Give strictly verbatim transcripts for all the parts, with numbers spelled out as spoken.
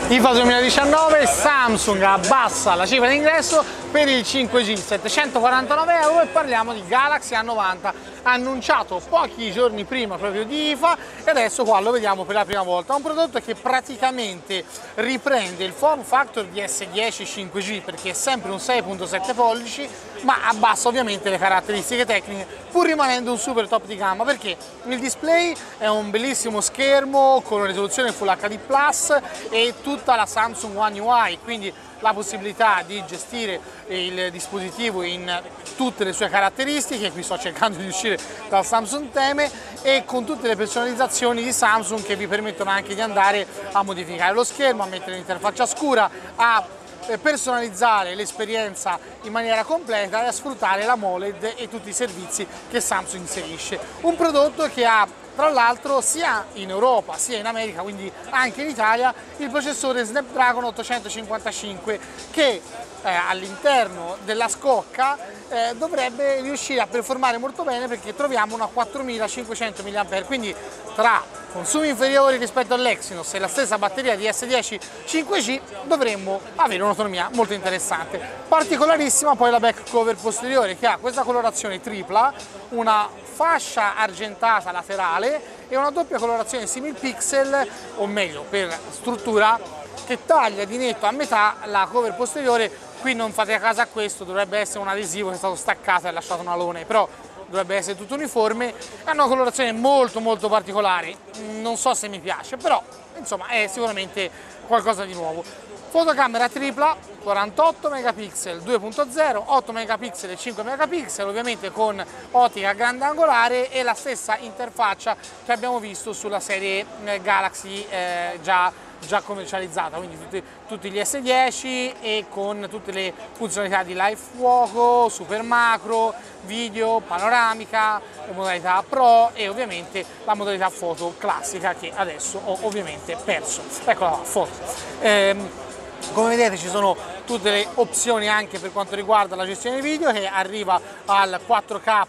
I F A duemiladiciannove, Samsung abbassa la cifra d'ingresso per il cinque G, settecentoquarantanove euro, e parliamo di Galaxy A novanta, annunciato pochi giorni prima proprio di I F A, e adesso qua lo vediamo per la prima volta. Un prodotto che praticamente riprende il form factor di S dieci cinque G, perché è sempre un sei virgola sette pollici, ma abbassa ovviamente le caratteristiche tecniche, pur rimanendo un super top di gamma, perché il display è un bellissimo schermo con risoluzione Full H D plus e tutta la Samsung One U I, quindi la possibilità di gestire il dispositivo in tutte le sue caratteristiche. Qui sto cercando di uscire dal Samsung Teme, e con tutte le personalizzazioni di Samsung che vi permettono anche di andare a modificare lo schermo, a mettere l'interfaccia scura, a personalizzare l'esperienza in maniera completa e a sfruttare la MOLED e tutti i servizi che Samsung inserisce. Un prodotto che ha tra l'altro sia in Europa sia in America, quindi anche in Italia, il processore Snapdragon ottocentocinquantacinque, che eh, all'interno della scocca eh, dovrebbe riuscire a performare molto bene, perché troviamo una quattromilacinquecento milliampere orari, quindi tra consumi inferiori rispetto all'Exynos e la stessa batteria di S dieci cinque G dovremmo avere un'autonomia molto interessante. Particolarissima poi la back cover posteriore, che ha questa colorazione tripla, una fascia argentata laterale e una doppia colorazione simil pixel, o meglio per struttura, che taglia di netto a metà la cover posteriore. Qui non fate a caso a questo, dovrebbe essere un adesivo che è stato staccato e lasciato un alone, però dovrebbe essere tutto uniforme. Ha una colorazione molto molto particolare, non so se mi piace, però insomma è sicuramente qualcosa di nuovo. Fotocamera tripla, quarantotto megapixel due punto zero, otto megapixel e cinque megapixel, ovviamente con ottica grandangolare, e la stessa interfaccia che abbiamo visto sulla serie Galaxy eh, già, già commercializzata, quindi tutti, tutti gli S dieci, e con tutte le funzionalità di live fuoco, super macro, video, panoramica, modalità Pro e ovviamente la modalità foto classica, che adesso ho ovviamente perso. Eccola qua, foto. Ehm, Come vedete ci sono tutte le opzioni anche per quanto riguarda la gestione video, che arriva al quattro K,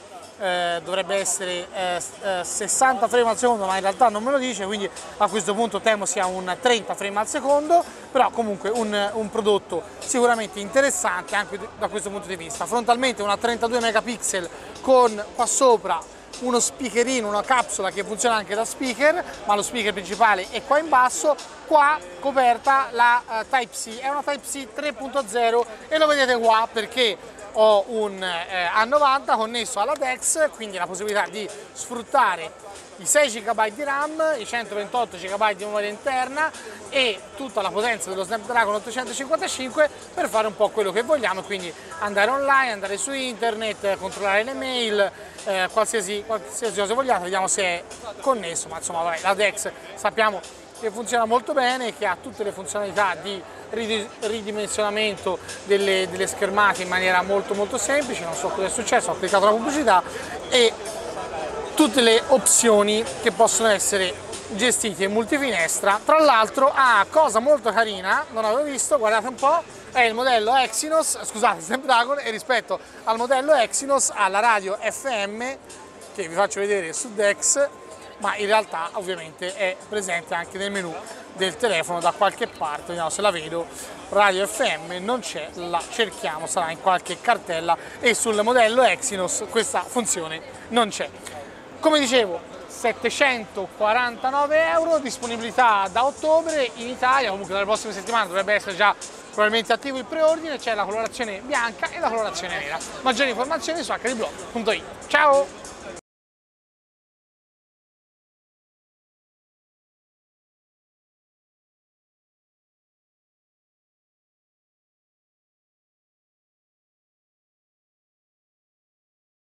eh, dovrebbe essere eh, sessanta frame al secondo, ma in realtà non me lo dice, quindi a questo punto temo sia un trenta frame al secondo, però comunque un, un prodotto sicuramente interessante anche da questo punto di vista. Frontalmente una trentadue megapixel con qua sopra uno speakerino, una capsula che funziona anche da speaker, ma lo speaker principale è qua in basso. Qua coperta la uh, Type-C, è una Type-C tre punto zero, e lo vedete qua perché ho un eh, A novanta connesso alla D E X, quindi la possibilità di sfruttare i sei giga di RAM, i centoventotto giga di memoria interna e tutta la potenza dello Snapdragon ottocentocinquantacinque per fare un po' quello che vogliamo, quindi andare online, andare su internet, controllare le mail, eh, qualsiasi, qualsiasi cosa vogliate. Vediamo se è connesso, ma insomma vabbè, la D E X sappiamo che funziona molto bene, che ha tutte le funzionalità di ridimensionamento delle, delle schermate in maniera molto molto semplice. Non so cosa è successo, ho cliccato la pubblicità, e tutte le opzioni che possono essere gestite in multifinestra. Tra l'altro ha, cosa molto carina, non avevo visto, guardate un po', è il modello Exynos, scusate, Snapdragon, e rispetto al modello Exynos ha la radio F M, che vi faccio vedere su D E X, ma in realtà ovviamente è presente anche nel menu del telefono da qualche parte. Vediamo se la vedo. Radio F M non c'è, la cerchiamo, sarà in qualche cartella, e sul modello Exynos questa funzione non c'è. Come dicevo, settecentoquarantanove euro, disponibilità da ottobre in Italia, comunque dalle prossime settimane dovrebbe essere già probabilmente attivo il preordine. C'è la colorazione bianca e la colorazione nera. Maggiori informazioni su h d blog punto i t. Ciao!